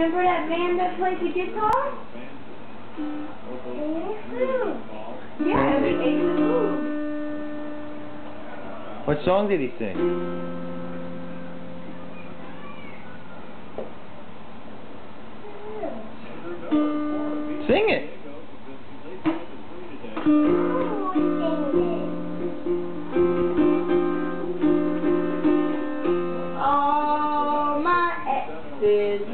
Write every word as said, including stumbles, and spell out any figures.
Remember that man that played the guitar? Yeah, we ate the food. What song did he sing? Sing it. All my exes